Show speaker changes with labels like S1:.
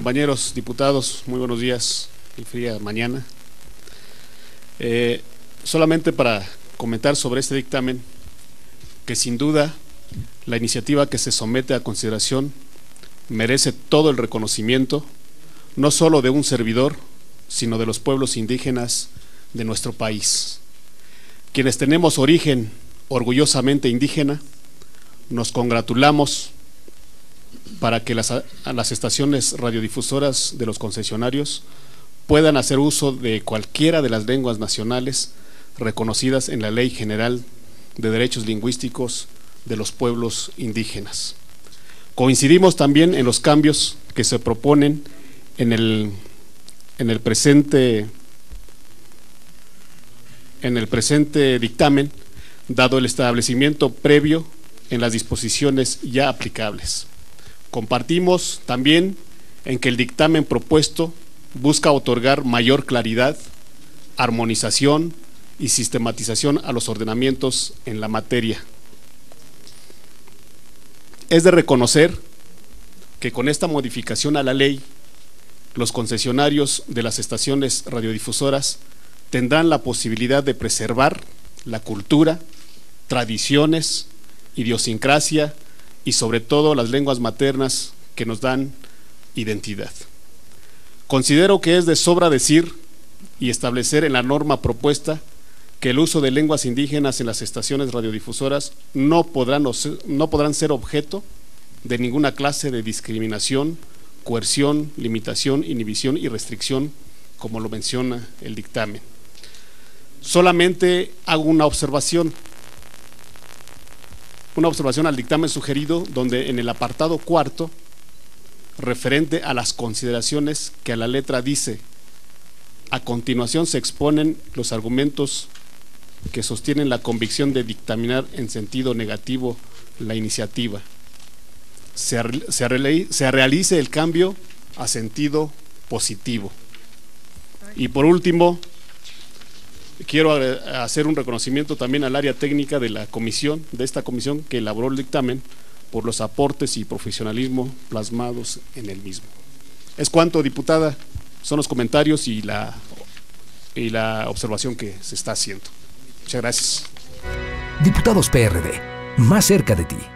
S1: compañeros diputados, muy buenos días y fría mañana. Solamente para comentar sobre este dictamen, que sin duda la iniciativa que se somete a consideración merece todo el reconocimiento, no solo de un servidor, sino de los pueblos indígenas de nuestro país. Quienes tenemos origen orgullosamente indígena, nos congratulamos para que las estaciones radiodifusoras de los concesionarios puedan hacer uso de cualquiera de las lenguas nacionales reconocidas en la Ley General de Derechos Lingüísticos de los Pueblos Indígenas. Coincidimos también en los cambios que se proponen en el presente dictamen, dado el establecimiento previo en las disposiciones ya aplicables. Compartimos también en que el dictamen propuesto busca otorgar mayor claridad, armonización y sistematización a los ordenamientos en la materia. Es de reconocer que con esta modificación a la ley, los concesionarios de las estaciones radiodifusoras tendrán la posibilidad de preservar la cultura, tradiciones, idiosincrasia y sobre todo las lenguas maternas que nos dan identidad. Considero que es de sobra decir y establecer en la norma propuesta que el uso de lenguas indígenas en las estaciones radiodifusoras no podrán ser objeto de ninguna clase de discriminación, coerción, limitación, inhibición y restricción, como lo menciona el dictamen. Solamente hago una observación al dictamen sugerido, donde en el apartado cuarto, referente a las consideraciones que a la letra dice: a continuación se exponen los argumentos que sostienen la convicción de dictaminar en sentido negativo la iniciativa. Se realice el cambio a sentido positivo. Y por último, quiero hacer un reconocimiento también al área técnica de esta comisión que elaboró el dictamen, por los aportes y profesionalismo plasmados en el mismo. Es cuanto, diputada, son los comentarios y la observación que se está haciendo. Muchas gracias.
S2: Diputados PRD, más cerca de ti.